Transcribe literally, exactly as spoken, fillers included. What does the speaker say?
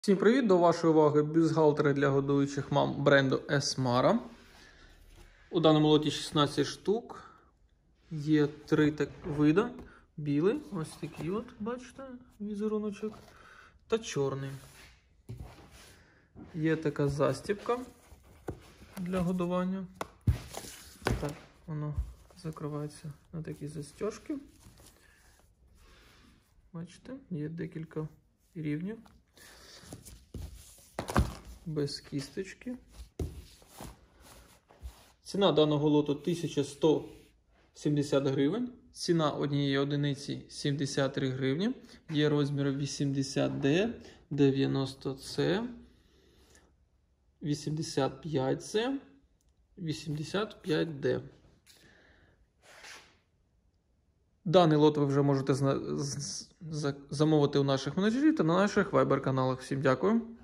Всім привіт! До вашої уваги бюстгальтери для годуючих мам бренду Esmara. У даному лоті шістнадцять штук. Є три так види. Білий, ось такий от, бачите, візеруночок, та чорний. Є така застібка для годування. Так, воно закривається на такі застіжки. Бачите, є декілька рівнів. Без кісточки. Ціна даного лоту тисяча сто сімдесят гривень. Ціна однієї одиниці сімдесят три гривні. Є розміри вісімдесят де, дев'яносто це, вісімдесят п'ять це, вісімдесят п'ять де. Даний лот ви вже можете замовити у наших менеджерів та на наших вайбер-каналах. Всім дякую.